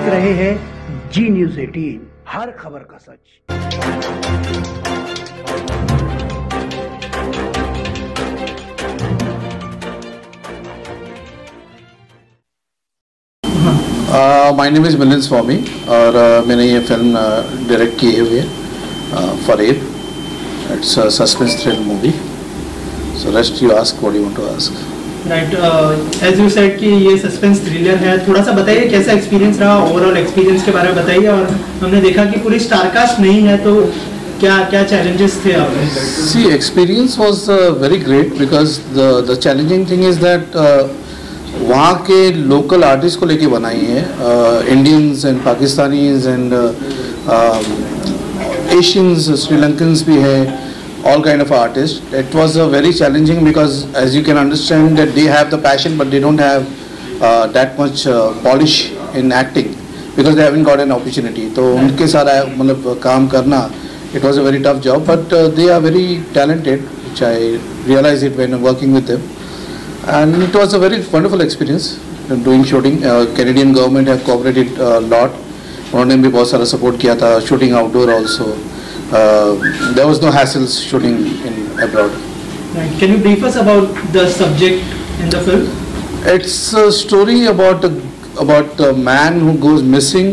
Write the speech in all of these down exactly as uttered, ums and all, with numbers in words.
देख रहे हैं जी न्यूज़ अठारह, हर खबर का सच। My name is Milind Swami और uh, मैंने ये फिल्म डायरेक्ट की हुई है Fareb. It's a suspense thrill movie. So rest you ask what you want to ask. Right, as you said कि ये सस्पेंस थ्रिलर है, थोड़ा सा बताइए कैसा एक्सपीरियंस रहा, ओवरऑल एक्सपीरियंस के बारे में बताइए। और हमने देखा कि पूरी स्टारकास्ट नहीं है, तो क्या क्या चैलेंजेस थे आपके? See experience was very great because the the challenging thing is that वहाँ के लोकल आर्टिस्ट को लेके बनाई है, Indians and Pakistanis and Asians, Sri Lankans भी है, all kind of artists. It was uh, very challenging because as you can understand that they have the passion but they don't have uh, that much uh, polish in acting because they haven't got an opportunity. तो उनके सारा मतलब काम करना, it was a very tough job but uh, they are very talented, which I realized it when working with them, and it was a very wonderful experience doing shooting. uh, Canadian government have cooperated a lot. उन्होंने भी बहुत सारा support किया था, shooting outdoor also. Uh, there was no hassles shooting in abroad. Right. Can you brief us about the subject in the film? It's a story about a, about a man who goes missing,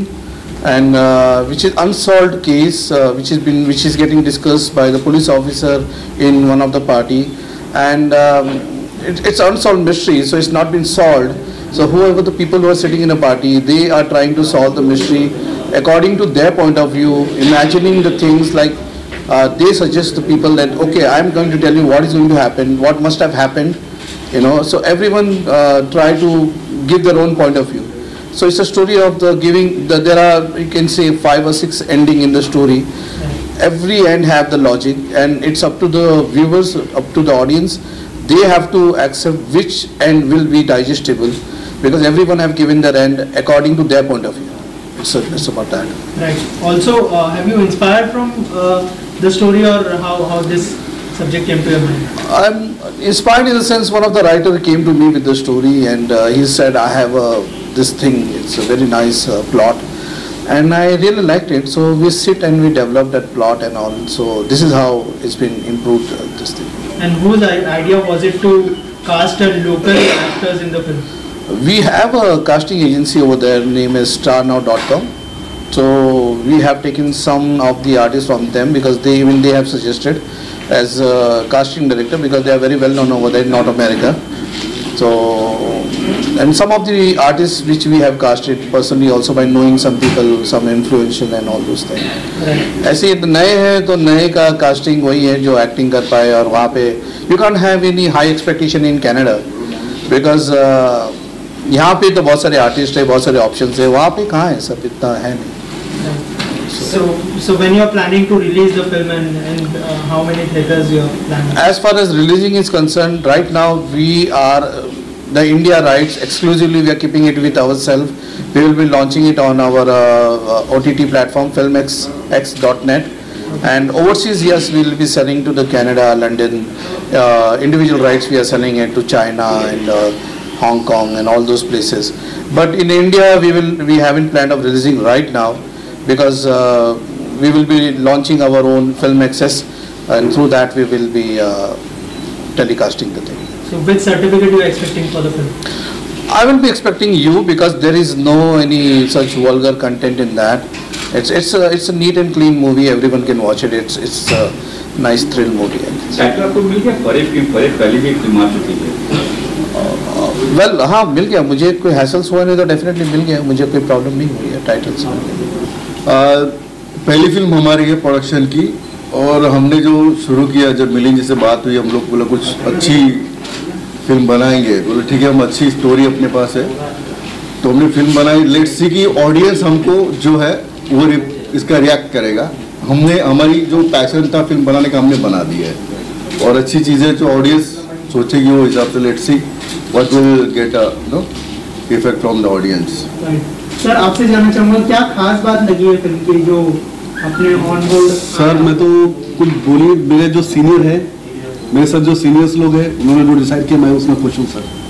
and uh, which is unsolved case, uh, which is been which is getting discussed by the police officer in one of the party, and um, it, it's unsolved mystery, so it's not been solved. So whoever the people who are sitting in a party, they are trying to solve the mystery according to their point of view, imagining the things like uh, they suggest the people that okay, I'm going to tell you what is going to happen, what must have happened, you know. So everyone uh, try to give their own point of view. So it's a story of the giving. The, there are, you can say, five or six ending in the story. Every end have the logic, and it's up to the viewers, up to the audience. They have to accept which end will be digestible, because everyone have given their end according to their point of view. It's, a, it's about that. Right. Also, uh, have you inspired from uh, the story, or how, how this subject came to your mind? I'm inspired in the sense one of the writer came to me with the story, and uh, he said, I have a, this thing, it's a very nice uh, plot, and I really liked it. So we sit and we develop that plot and all. So this is how it's been improved, uh, this thing. And whose idea was it to cast a local actors in the film? We have a casting agency over there, name is star now dot com. So we have taken some of the artists from them because they even they have suggested as a casting director because they are very well known over there in North America. So and some of the artists which we have casted personally also by knowing some people, some influential and all those things. ऐसे नए हैं तो नए का casting वही है जो acting कर पाए, और वहाँ पे you can't have any high expectation in Canada because uh, यहाँ पे तो बहुत सारे आर्टिस्ट है, बहुत सारे ऑप्शंस है, वहाँ पे कहाँ है, सब इतना है नहीं. So, so when you are planning to release the film, and, and uh, how many theaters you are planning? As far as releasing is concerned, right now we are uh, the India rights exclusively. We are keeping it with ourselves. We will be launching it on our uh, uh, O T T platform, filmx x dot net, and overseas, yes, we will be selling to the Canada, London. Uh, individual rights we are selling it to China and Uh, Hong Kong and all those places, but in India we will we haven't planned of releasing right now because uh, we will be launching our own Film Access, and through that we will be uh, telecasting the thing. So which certificate you are expecting for the film? I will be expecting U because there is no any such vulgar content in that. It's it's a, it's a neat and clean movie. Everyone can watch it. It's it's a nice thrill movie. Title आपको मिल गया? फरेब की फरेब पहले भी film आ चुकी है. वेल well, हाँ मिल गया मुझे, कोई हैसल्स हुआ नहीं तो डेफिनेटली मिल गया मुझे, कोई प्रॉब्लम नहीं हुई है टाइटल से. पहली फिल्म हमारी है प्रोडक्शन की, और हमने जो शुरू किया, जब मिलिंद जी से बात हुई, हम लोग बोले कुछ अच्छी फिल्म बनाएंगे. बोले ठीक है, हम अच्छी स्टोरी अपने पास है, तो हमने फिल्म बनाई. लेट्स सी कि ऑडियंस हमको जो है वो इसका रिएक्ट करेगा. हमने हमारी जो पैशन था फिल्म बनाने का हमने बना दिया है, और अच्छी चीज़ें जो ऑडियंस सोचेगी वो हिसाब से let's see what will get a no effect from the audience. Sir आपसे जानना चाहूँगा क्या खास बात लगी है फिल्म की जो अपने ऑन बोर्ड? सर मैं तो कुछ बोलिए, मेरे जो सीनियर है, मेरे साथ जो सीनियर्स लोग हैं, उन्होंने जो डिसाइड किया, मैं उसमें खुश हूँ सर.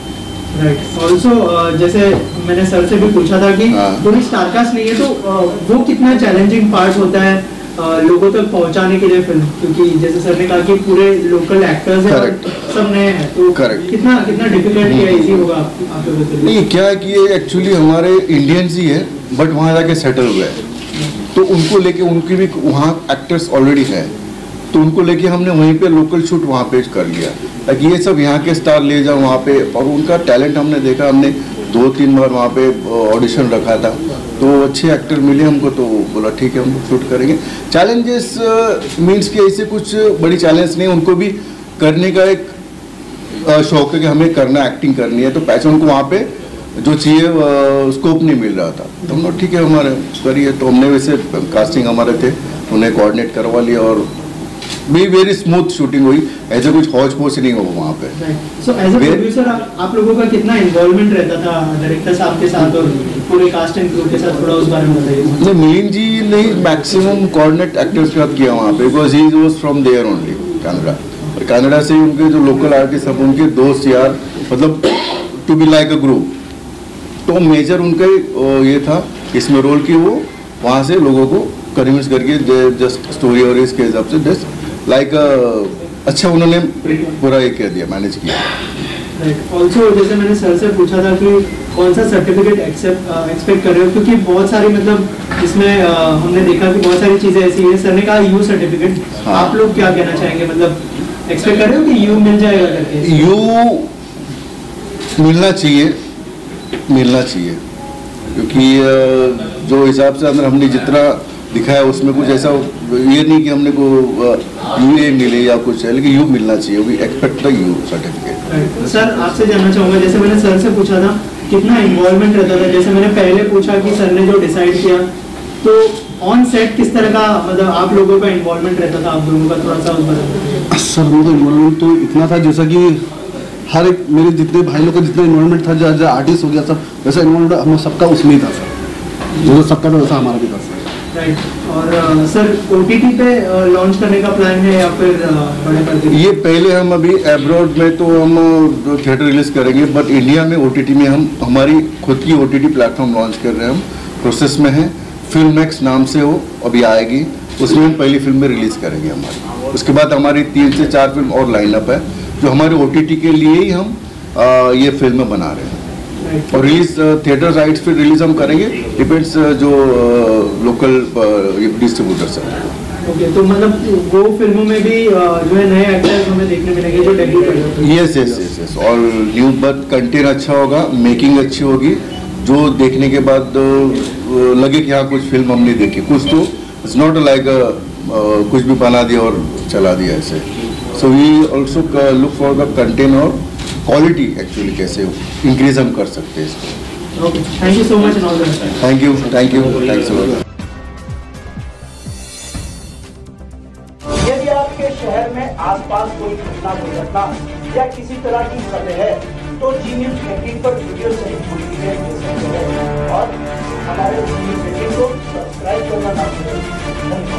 राइट। ऑल्सो जैसे मैंने सर से भी पूछा था कि हाँ। पूरी स्टारकास्ट नहीं है तो uh, वो कितना चैलेंजिंग पार्ट होता है uh, लोगों तक पहुंचाने के लिए फिल्म, क्योंकि जैसे सर ने कहा कि पूरे लोकल एक्टर्स हैं और सब नए हैं, तो Correct. कितना कितना डिफिकल्ट या इजी होगा आप आप लोगों के लिए? नहीं, क्या है कि ये एक्चुअली हमारे इंडियंस ही है बट वहाँ जाके सेटल हुए हैं, तो उनको लेके उनकी भी वहाँ एक्टर्स ऑलरेडी है, तो उनको लेके हमने वहीं पे लोकल शूट वहाँ पे कर लिया ताकि ये सब यहाँ के स्टार ले जाओ वहाँ पे, और उनका टैलेंट हमने देखा, हमने दो तीन बार वहाँ पे ऑडिशन रखा था, तो अच्छे एक्टर मिले हमको, तो बोला ठीक है हम शूट करेंगे। चैलेंजेस मीन्स कि ऐसे कुछ बड़ी चैलेंज नहीं, उनको भी करने का एक uh, शौक है कि हमें करना, एक्टिंग करनी है, तो पैसे उनको वहाँ पे जो चाहिए स्कोप नहीं मिल रहा था, तो हम लोग ठीक है हमारे करिए, तो हमने वैसे कास्टिंग हमारे थे उन्हें कोऑर्डिनेट करवा लिया और भी वेरी स्मूथ शूटिंग हुई, ऐसे कुछ हौच पौच नहीं हुआ वहाँ पे। सो एज अ प्रोड्यूसर आप लोगों का कितना इन्वॉल्वमेंट रहता था डायरेक्टर साहब के साथ और पूरे कास्ट एंड क्रू के साथ, थोड़ा उस बारे में बताइए। नहीं, मिलिंद जी ने मैक्सिमम कोऑर्डिनेट एक्टर्स के साथ किया वहाँ पे, because he was from there only Canada, और कनाडा से उनके जो लोकल आर्टिस्ट सब उनके दोस्त यार, मतलब to be like a group, तो मेजर उनका ये था इसमें रोल कि वो वहाँ से लोगों को कन्विंस करके जस्ट स्टोरी और इसके हिसाब से जस्ट लाइक अच्छा उन्होंने पूरा ये कह दिया, मैनेज किया। ऑल्सो जैसे मैंने सर से पूछा था कि कौन सा सर्टिफिकेट एक्सपेक्ट कर रहे हो, क्योंकि बहुत सारी मतलब इसमें uh, हमने देखा कि बहुत सारी चीज़ें ऐसी हैं, सर ने कहा यू सर्टिफिकेट, हाँ। आप लोग क्या कहना चाहेंगे, मतलब एक्सपेक्ट कर रहे हो कि यू मिल जाएगा करके? यू मिलना चाहिए, मिलना चाहिए, क्योंकि जो हिसाब से अंदर हमने जितना दिखाया उसमें कुछ ऐसा ये नहीं कि हमने को यू ए मिले या कुछ है, लेकिन यू मिलना चाहिए, we expect the U certificate. Sir आपसे जानना चाहूँगा, जैसे मैंने सर से पूछा था कितना इन्वॉल्वमेंट रहता था, जैसे मैंने पहले पूछा कि सर ने जो डिसाइड किया, तो ऑन सेट किस तरह का मतलब आप लोगों का इन्वॉल्वमेंट रहता था, आप दोनों का थोड़ा सा बताइए। सर वो तो इन्वॉल्वमेंट तो इतना था जैसा कि हर एक मेरे जितने भाई लोग का जितना इन्वॉल्वमेंट था, जैसे आर्टिस्ट हो गया सब, वैसा इन्वॉल्वमेंट हम सबका उसमें ही था सर, जो सबका था वैसा हमारा भी था सर। राइट। और सर ओटीटी पे लॉन्च करने का प्लान है या फिर बड़े पर्दे? ये पहले हम अभी एब्रॉड में तो हम थिएटर रिलीज करेंगे, बट इंडिया में ओटीटी में हम हमारी खुद की ओटीटी प्लेटफॉर्म लॉन्च कर रहे हैं, हम प्रोसेस में हैं, फिल्म एक्स नाम से वो अभी आएगी, उसमें हम पहली फिल्म में रिलीज करेंगे हमारी, उसके बाद हमारी तीन से चार फिल्म और लाइनअप है जो हमारे ओटीटी के लिए ही हम आ, ये फिल्म बना रहे हैं, और रिलीज थिएटर राइट्स फिर रिलीज हम करेंगे, डिपेंड्स जो लोकल डिस्ट्रीब्यूटर्स हैं। ओके, तो मतलब वो फिल्मों में भी जो है नए एक्टर्स हमें देखने मिलेंगे जो डेब्यू करेंगे? यस यस यस यस और न्यू बट कंटेंट अच्छा होगा, मेकिंग अच्छी होगी, जो देखने के बाद लगे कि हाँ कुछ फिल्म हमने देखी, कुछ तो इट्स नॉट लाइक कुछ भी बना दिया और चला दिया ऐसे, so we also look for the content और क्वालिटी एक्चुअली कैसे इंक्रीज हम कर सकते हैं इसको। Okay, thank you so much and all the best. Thank you thank you thanks a lot. यदि आपके शहर में आसपास कोई घटना दुर्घटना या किसी तरह की खबर है तो जी न्यूज एटीन पर वीडियो सहित पूरी डिटेल मिल सकती है और हमारे जी न्यूज एटीन को सब्सक्राइब करना ना भूलें।